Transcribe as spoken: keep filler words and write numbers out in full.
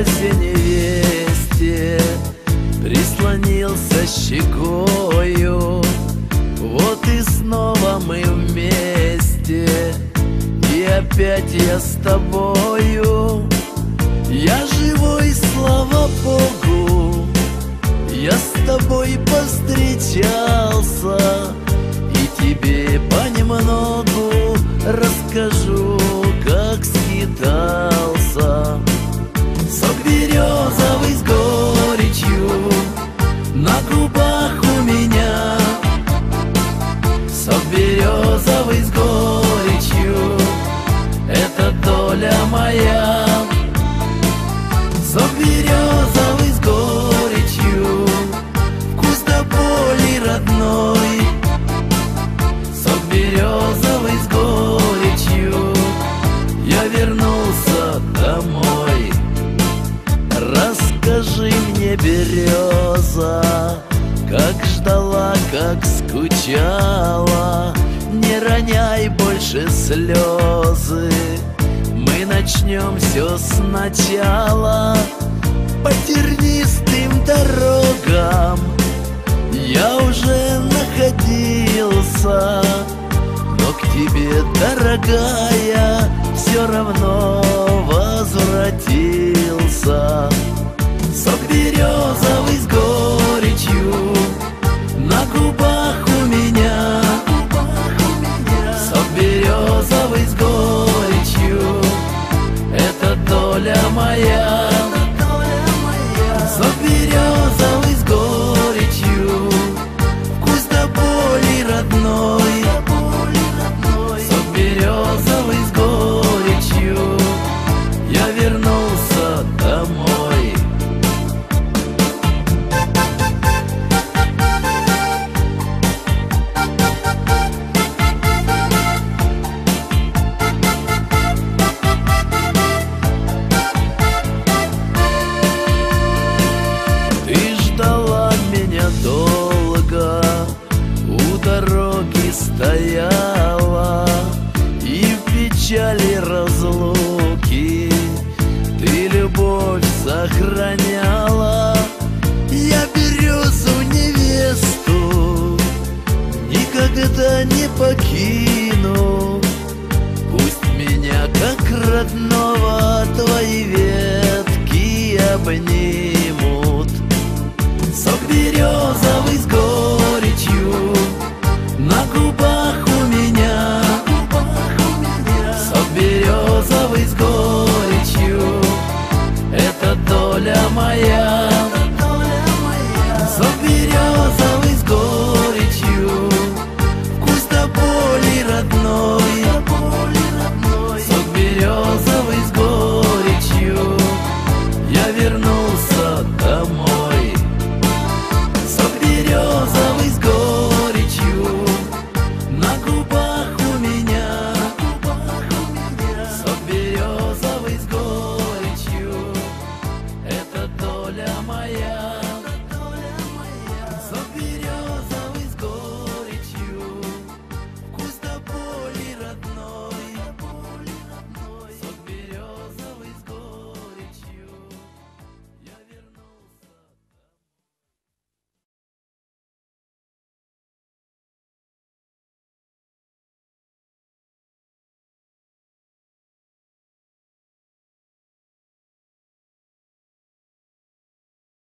березе невесте прислонился щекою. Вот и снова мы вместе, и опять я с тобою. Я живой, слава Богу, я с тобой повстречался, и тебе понемногу расскажу, как скитался. Сок березовый с горечью на губах у меня, сок березовый с горечью — это доля моя. Сок березовый с горечью, вкус до боли родной. Сок березовый с горечью, я вернулся домой. Расскажи мне, береза, как ждала, как скучала. Не роняй больше слезы, мы начнем все сначала. По тернистым дорогам я уже находился, но к тебе, дорогая, все равно возвратился. Сок березовый с горечью на губах у меня, сок березовый с горечью — это доля моя. Сок березовый с горечью, вкус до боли родной. Сок березовый с горечью, я вернулся домой. Долго у дороги стояла, и в печали разлуки ты любовь сохраняла. Я березу невесту никогда не покину, пусть меня как родной